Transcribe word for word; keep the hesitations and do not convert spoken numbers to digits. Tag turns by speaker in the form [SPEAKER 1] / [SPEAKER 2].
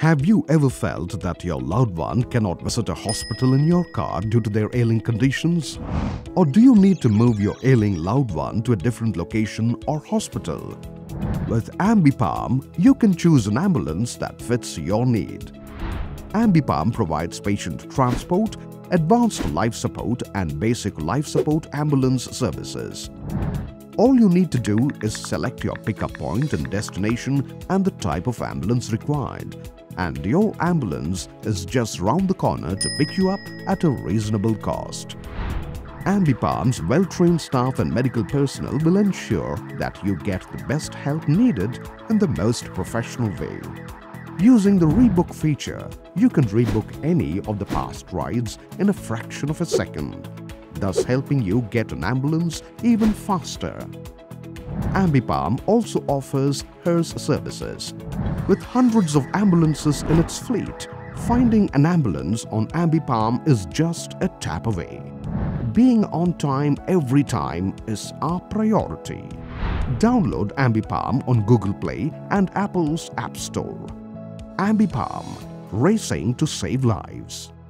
[SPEAKER 1] Have you ever felt that your loved one cannot visit a hospital in your car due to their ailing conditions? Or do you need to move your ailing loved one to a different location or hospital? With AmbiPalm, you can choose an ambulance that fits your need. AmbiPalm provides patient transport, advanced life support and basic life support ambulance services. All you need to do is select your pickup point and destination and the type of ambulance required, and your ambulance is just round the corner to pick you up at a reasonable cost. AmbiPalm's well-trained staff and medical personnel will ensure that you get the best help needed in the most professional way. Using the rebook feature, you can rebook any of the past rides in a fraction of a second, thus helping you get an ambulance even faster. AmbiPalm also offers hearse services. With hundreds of ambulances in its fleet, finding an ambulance on AmbiPalm is just a tap away. Being on time every time is our priority. Download AmbiPalm on Google Play and Apple's App Store. AmbiPalm, racing to save lives.